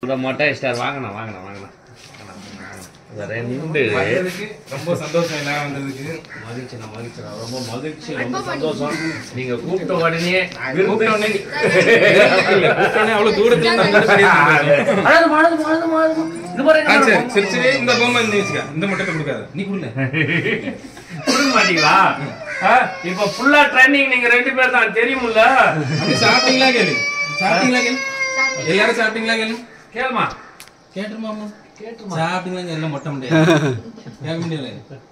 மொட்டை ஸ்டார் வாங்கண்ணா ரெண்டு ரொம்ப சந்தோஷம் எல்லாம் வந்ததுக்கு. மகிழ்ச்சிண்ணா ரொம்ப மகிழ்ச்சி, ரொம்ப சந்தோஷம். நீங்க கூப்பிட்ட உடனே அவ்வளவு தூரத்துல இந்த பொம்மை இந்த மட்டத்தை கொடுக்காது, நீ கொடுங்க. கொடுக்க மாட்டீங்களா? இப்ப ஃபுல்லா ட்ரெண்டிங் நீங்க 2 பேர் தான், தெரியுமில்ல? சாப்பிட்டீங்களா கேளு, சாப்பிட்டீங்களா கேளு, எல்லாரும் சாப்பிட்டீங்களா கேளு, கேளுமா கேட்டுருமாமா சாப்பிட்டீங்களா எல்லாம் மொட்டை முடியாது கேட்க முடியல.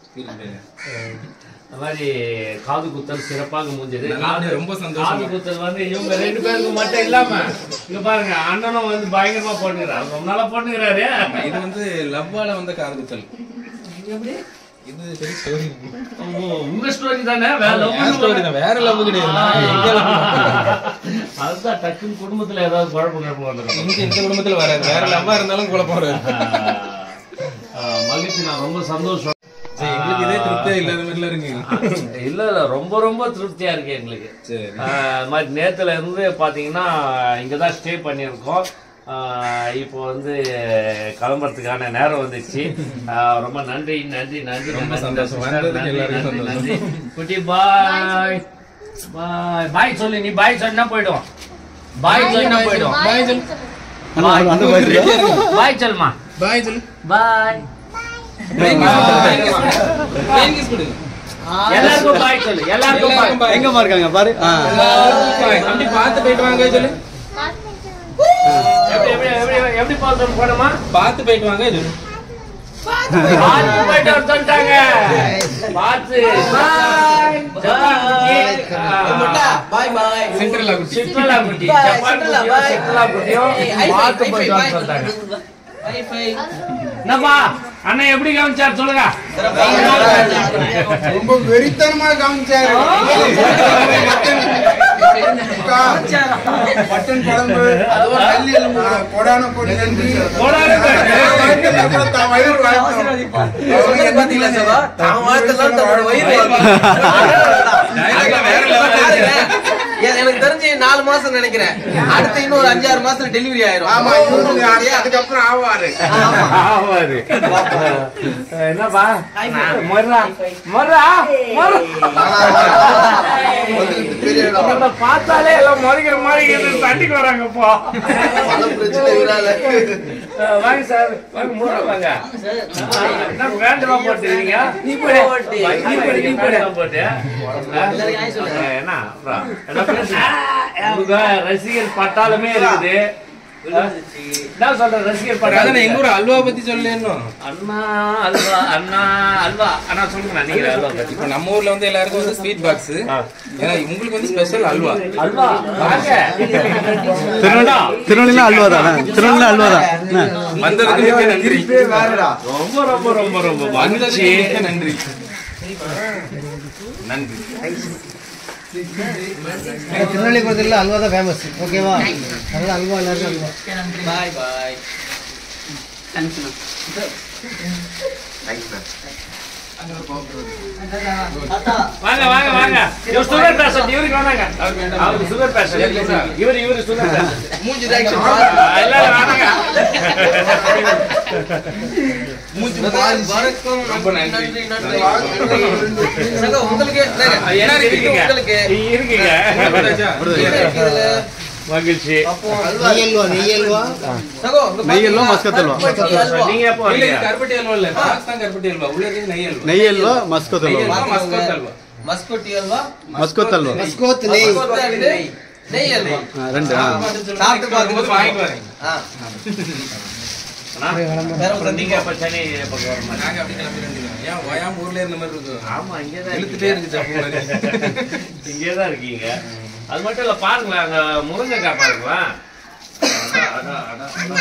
இந்த மாதிரி காது குத்தல் சிறப்பாக முடிஞ்சது. ரொம்ப சந்தோஷம். காது குத்தல் வந்து இவங்க 2 பேருக்கு மட்டும் இல்லாம இங்க பாருங்க, அண்ணனும் வந்து பயங்கரமா போட்டுக்கிறாரு, ரொம்ப நாளா போட்டுக்கிறாரு. இது வந்து லவ்வால வந்த காது குத்தல். இது சரி ஸ்டோரி. உங்க ஸ்டோரி தானே, வேற லவ் கிடையாது. அதுதான் டக்குன்னு குடும்பத்துல ஏதாவது குழப்பம் வந்துடும். இந்த குடும்பத்துல வராது, வேற லவ்வா இருந்தாலும் குழப்பம் வராது. மகிழ்ச்சி, நான் ரொம்ப சந்தோஷம். எங்களுக்கு இதே திருப்தியா இல்லாத மாதிரிலாம் இருக்கு. இல்ல ரொம்ப திருப்தியா இருக்கு எங்களுக்கு. மாதிரி நேத்துல இருந்து பாத்தீங்கன்னா இங்கதான் ஸ்டே பண்ணிருக்கோம். இப்போ வந்து கிளம்புறதுக்கான நேரம் வந்துச்சு. ரொம்ப நன்றி, ரொம்ப சந்தோஷம். நன்றி குட்டி. பாய் பாய் சொல்லு, நீ பாய் சொன்னா போயிடும். பாய் சொன்னா போயிடும். பாய் சொல்லுமா, பாய் சொல்லு, பாய். எல்லாருக்கும் பாய் சொல்லு, எல்லாருக்கும் பாய். எங்கம்மா இருக்காங்க பாரு, அப்படி பார்த்து போயிட்டு வாங்க சொல்லு. எப்படி பார்த்து போனோமா, பார்த்து போயிட்டு வாங்க சொல்லு. பார்த்து போயிட்டு வந்துட்டாங்க. பார்த்து பாய் பாய். சென்ட்ரலா குட்டி, சிட்ரலா குட்டி, சிட்ரலா குட்டியும் பார்த்து போயிட்டு வந்துட்டாங்க. என்னப்பா அண்ணன் எப்படி கவனிச்சார் சொல்லுங்க. ரொம்ப வெறித்தனமா கவனிச்சாரு. மட்டன் குழம்பு, கொடான கொடி நன்றி. எனக்கு தெரிஞ்சு 4 மாசம் நினைக்கிறேன். அடுத்து இன்னும் ஒரு 5-6 மாசம் டெலிவரி ஆயிரும். அதுக்கப்புறம் ஆவாரு. என்னப்பா பார்த்தாலே எல்லாம் முறைக்கிற மாதிரி தண்டிக்கு வராங்கப்பா. வாங்க சார், வாங்க முறை வாங்க. என்ன வேண்டமா போட்டுருக்கீங்க? போட்டு என்ன ரசிகர் பட்டாலுமே இருக்குது. என்ன சொல்ற ரசிகர் பட்டாலும் எங்க ஊர் அல்வா பத்தி சொல்லு. அண்ணா அல்வா, அண்ணா அல்வா. அண்ணா சொல்லுங்க, நீங்க அல்வா பத்தி. இப்ப நம்ம ஊர்ல வந்து எல்லாருக்கும் வந்து ஸ்வீட் பாக்ஸ், ஏன்னா உங்களுக்கு வந்து ஸ்பெஷல் அல்வா. அல்வா வாங்க. திருநெல்வேலி அல்வா தானே, திருநெல்வேலி அல்வா தான். வந்ததுக்கு நன்றி, ரொம்ப ரொம்ப ரொம்ப ரொம்ப மகிழ்ச்சி, நன்றி நன்றி. திருநெல்வேலி பொறுத்தவரை அல்வா தான் ஃபேமஸ். ஓகேவா? அதனால அல்வா எல்லாருக்கும் அல்வா. பாய் பாய். வாங்க வாங்க வாங்க. இவர் சுகர் பேஷண்ட், இவருக்கு வந்தாங்க. அவருக்கு சுகர் பேஷண்ட், இவரு சுகர் பேஷண்ட். மூஞ்சி ரியாக்ஷன் எல்லாரும் வாங்க. மூஞ்சி வணக்கம். ரொம்ப நன்றி. சகோ உங்களுக்கு என்ன இருக்கீங்க? இருக்கீங்க. மகிழ்ச்சி. நெய் அல்வா சகோ, நெய் அல்வா, மஸ்கத் அல்வா. நீங்க எப்போ வரீங்க? கருப்பட்டி அல்வா இல்ல, பாஸ்தான் கருப்பட்டி அல்வா. உள்ள இருக்கு நெய் அல்வா. நெய் அல்வா, மஸ்கத் அல்வா. மஸ்கத் அல்வா. மஸ்கோட்டி அல்வா, மஸ்கத் அல்வா, மஸ்கோத் நெய், நெய் அல்வா. ரெண்டு. சாப்பிட்டு பார்க்கும்போது வாங்கிட்டு வரேன். நீங்க எப்ப சென்னை பக்கம் வர மாதிரி? நாங்க அப்படி கிளம்பிடுறோம். ஏன் ஓயாம ஊர்ல இருந்த மாதிரி இருக்கும். ஆமா, இங்கதான் இழுத்துட்டே இருக்கு. இங்கேதான் இருக்கீங்க. அது மட்டும் இல்ல, பாருங்களேன், அங்க முருங்கைக்காய் பாருங்களேன்.